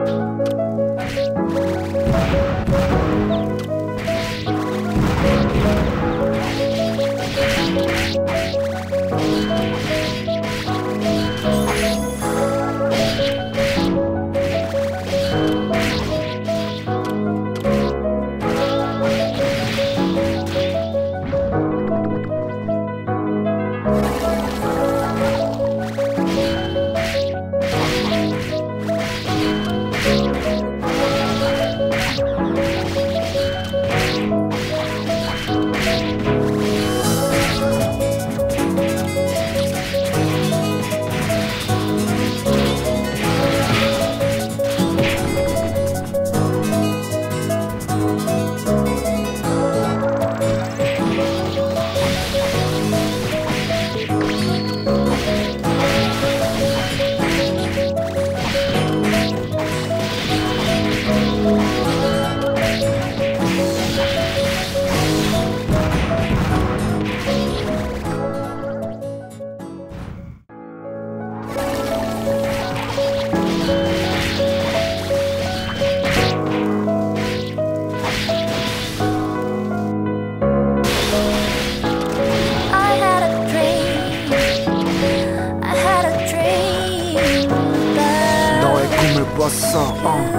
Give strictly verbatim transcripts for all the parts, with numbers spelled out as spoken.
꿨어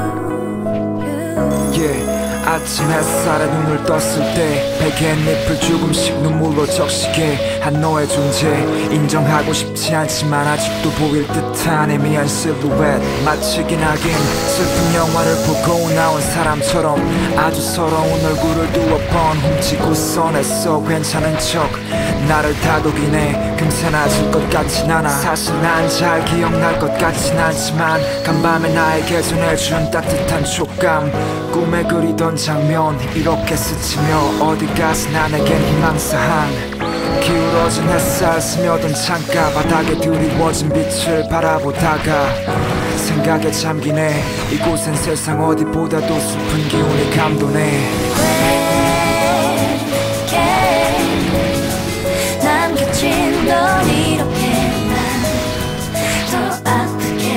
uh. yeah. 아침 햇살에 눈을 떴을 때 베갯잎을 조금씩 눈물로 적시게 한 너의 존재 인정하고 싶지 않지만 아직도 보일 듯한 애매한 실루엣 마치 기나긴 슬픈 영화를 보고 나온 사람처럼 아주 서러운 얼굴을 두어 번 훔치고 써냈어 괜찮은 척 나를 다독이네 금세 나아질 것 같진 않아 사실 난 잘 기억날 것 같진 않지만 간밤에 나에게 전해준 따뜻한 촉감 꿈에 그리던 장면 이렇게 스치며 어디 가서나 내겐 희망사항 기울어진 햇살 스며든 창가 바닥에 드리워진 빛을 바라보다가 생각에 잠기네 이곳엔 세상 어디보다도 슬픈 기운이 감도네 남겨진 널 이렇게 난 더 아프게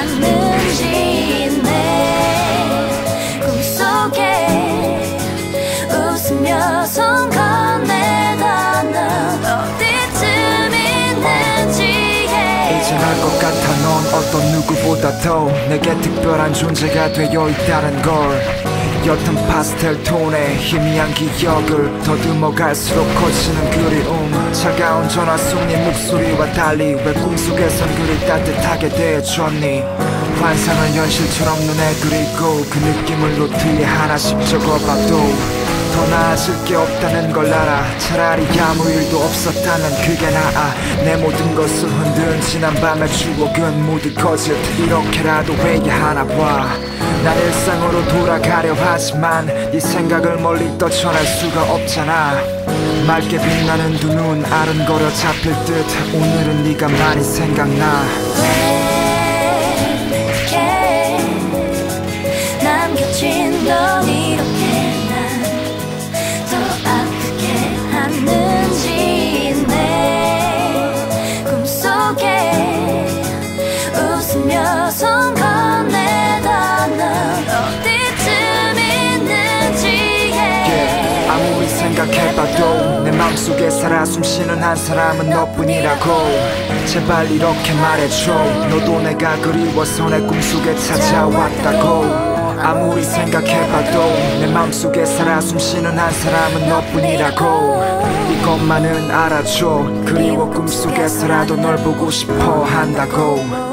하는지 내 꿈속에 웃으며 손 건네다 넌 어디쯤 있는지 이젠 알 것 같아 넌 어떤 누구보다도 내게 특별한 존재가 되어 있다는 걸 옅은 파스텔 톤의 희미한 기억을 더듬어 갈수록 커지는 그리움 차가운 전화 속 네 목소리와 달리 왜 꿈속에선 그리 따뜻하게 대해줬니 환상을 현실처럼 눈에 그리고 그 느낌을 노트에 하나씩 적어봐도 더 나아질 게 없다는 걸 알아 차라리 아무 일도 없었다면 그게 나아 내 모든 것을 흔든 지난 밤의 추억은 모두 거짓 이렇게라도 해야 하나 봐 난 일상으로 돌아가려 하지만 네 생각을 멀리 떠쳐낼 수가 없잖아 맑게 빛나는 두 눈 아른거려 잡힐 듯 오늘은 네가 많이 생각나 왜 이렇게 남겨진 넌 이렇게 난 더 아프게 하는지 내 꿈속에 웃으며 손 건네다 넌 어디쯤 있는지 yeah. 아무리 생각해봐도 내 맘속에 살아 숨쉬는 한 사람은 너뿐이라고 제발 이렇게 말해줘 너도 내가 그리워서 내 꿈속에 찾아왔다고 아무리 생각해봐도 내 맘속에 살아 숨쉬는 한 사람은 너뿐이라고 이것만은 알아줘 그리워 꿈속에서라도 널 보고 싶어 한다고